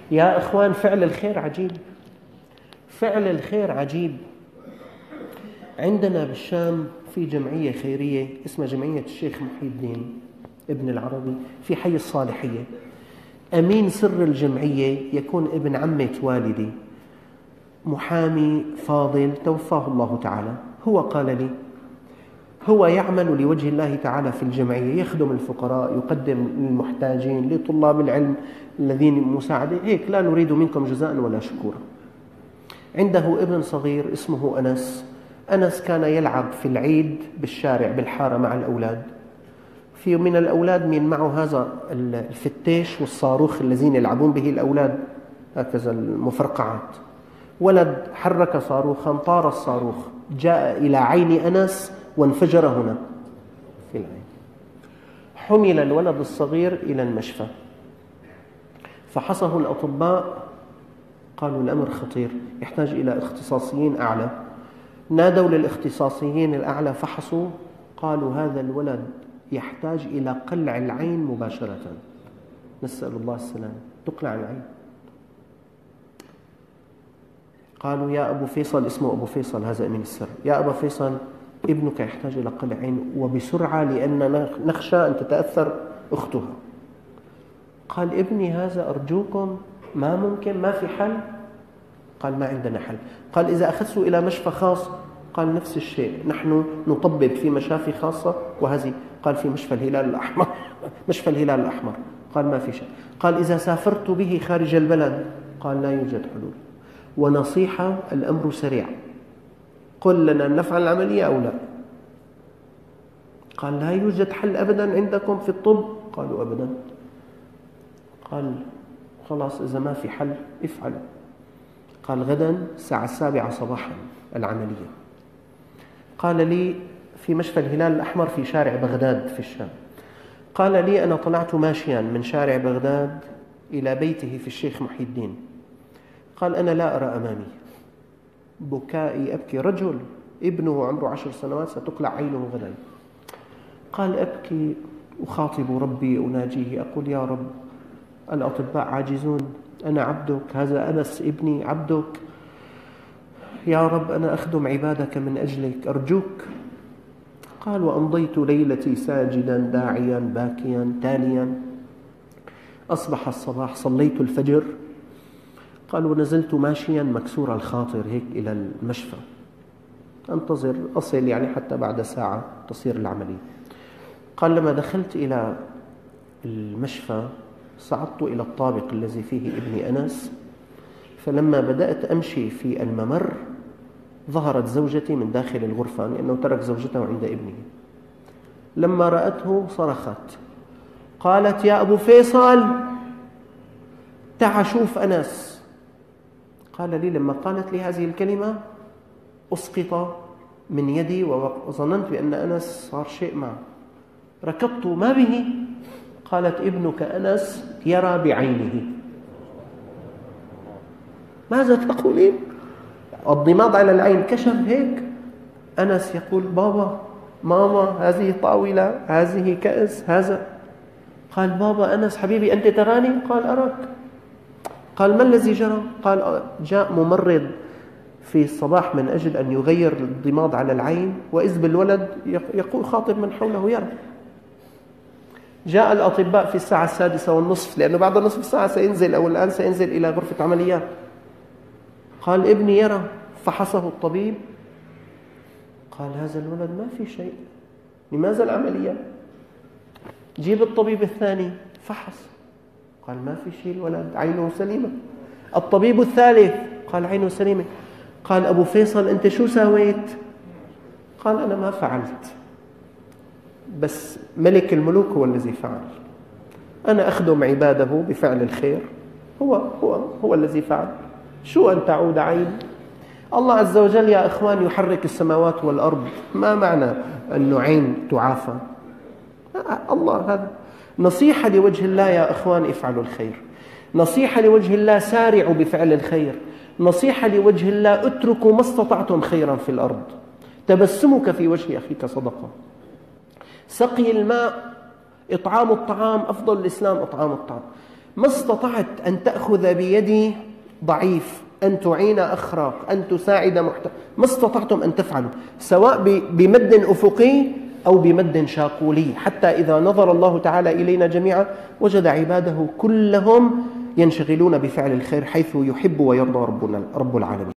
يا إخوان فعل الخير عجيب، فعل الخير عجيب. عندنا بالشام في جمعية خيرية اسمها جمعية الشيخ محي الدين ابن العربي في حي الصالحية. أمين سر الجمعية يكون ابن عمة والدي، محامي فاضل توفاه الله تعالى. هو قال لي هو يعمل لوجه الله تعالى في الجمعية، يخدم الفقراء، يقدم للمحتاجين، لطلاب العلم الذين مساعدة، هيك لا نريد منكم جزاء ولا شكورا. عنده ابن صغير اسمه أنس. أنس كان يلعب في العيد بالشارع بالحارة مع الأولاد. في من الأولاد من معه هذا الفتيش والصاروخ الذين يلعبون به الأولاد، هكذا المفرقعات. ولد حرك صاروخا، طار الصاروخ جاء إلى عين أنس وانفجر هنا في العين. حمل الولد الصغير إلى المشفى، فحصه الأطباء، قالوا الأمر خطير يحتاج إلى اختصاصيين أعلى. نادوا للاختصاصيين الأعلى، فحصوا، قالوا هذا الولد يحتاج إلى قلع العين مباشرة. نسأل الله السلامة. تقلع العين. قالوا يا أبو فيصل، اسمه أبو فيصل هذا أمين السر، يا أبا فيصل ابنك يحتاج إلى قلع عين وبسرعة لأننا نخشى أن تتأثر أختها. قال ابني هذا أرجوكم ما ممكن، ما في حل؟ قال ما عندنا حل. قال إذا أخذته إلى مشفى خاص؟ قال نفس الشيء، نحن نطبب في مشافي خاصة وهذه. قال في مشفى الهلال الأحمر مشفى الهلال الأحمر. قال ما في شيء. قال إذا سافرت به خارج البلد؟ قال لا يوجد حلول. ونصيحة، الأمر سريع، قل لنا نفعل العملية أو لا. قال لا يوجد حل أبدا عندكم في الطب؟ قالوا أبدا. قال خلاص إذا ما في حل افعل. قال غدا الساعة 7 صباحا العملية. قال لي في مشفى الهلال الأحمر في شارع بغداد في الشام. قال لي أنا طلعت ماشيا من شارع بغداد إلى بيته في الشيخ محي الدين. قال أنا لا أرى أمامي، بكائي أبكي، رجل ابنه عمره 10 سنوات ستقلع عينه غدا. قال أبكي أخاطب ربي أناجيه أقول يا رب الأطباء عاجزون، أنا عبدك، هذا أنس ابني عبدك، يا رب أنا أخدم عبادك من أجلك أرجوك. قال وأمضيت ليلتي ساجدا داعيا باكيا تاليا. أصبح الصباح، صليت الفجر. قال ونزلت ماشيا مكسور الخاطر هيك إلى المشفى، أنتظر أصل يعني حتى بعد ساعة تصير العملية. قال لما دخلت إلى المشفى صعدت إلى الطابق الذي فيه ابني أنس، فلما بدأت أمشي في الممر ظهرت زوجتي من داخل الغرفة لأنه ترك زوجته عند ابنه. لما رأته صرخت، قالت يا أبو فيصل تعا شوف أنس. قال لي لما قالت لي هذه الكلمة أسقط من يدي وظننت بأن أنس صار شيء معه. ركضت ما به؟ قالت ابنك أنس يرى بعينه. ماذا تقولين؟ الضماد على العين كشف هيك. أنس يقول بابا ماما هذه طاولة، هذه كأس، هذا. قال بابا أنس حبيبي أنت تراني؟ قال أراك. قال ما الذي جرى؟ قال جاء ممرض في الصباح من أجل أن يغير الضماد على العين، وإذ بالولد يقول خاطب من حوله يرى. جاء الأطباء في الساعة 6:30 لأنه بعد نصف ساعة سينزل أو الآن سينزل إلى غرفة عمليات. قال ابني يرى. فحصه الطبيب قال هذا الولد ما في شيء، لماذا العملية؟ جيب الطبيب الثاني فحص، قال ما في شيء، الولد عينه سليمة. الطبيب الثالث قال عينه سليمة. قال أبو فيصل أنت شو سويت؟ قال أنا ما فعلت، بس ملك الملوك هو الذي فعل، أنا أخدم عباده بفعل الخير، هو الذي فعل. شو أن تعود عين؟ الله عز وجل يا إخوان يحرك السماوات والأرض، ما معنى أنه عين تعافى؟ الله هذا نصيحة لوجه الله يا إخوان، افعلوا الخير، نصيحة لوجه الله سارعوا بفعل الخير، نصيحة لوجه الله اتركوا ما استطعتم خيرا في الأرض. تبسمك في وجه أخيك صدقة، سقي الماء، إطعام الطعام، أفضل الإسلام إطعام الطعام. ما استطعت أن تأخذ بيد ضعيف، أن تعين أخراك، أن تساعد ما استطعتم أن تفعلوا، سواء بمد أفقي أو بمد شاقولي، حتى إذا نظر الله تعالى إلينا جميعا وجد عباده كلهم ينشغلون بفعل الخير حيث يحب ويرضى رب العالمين.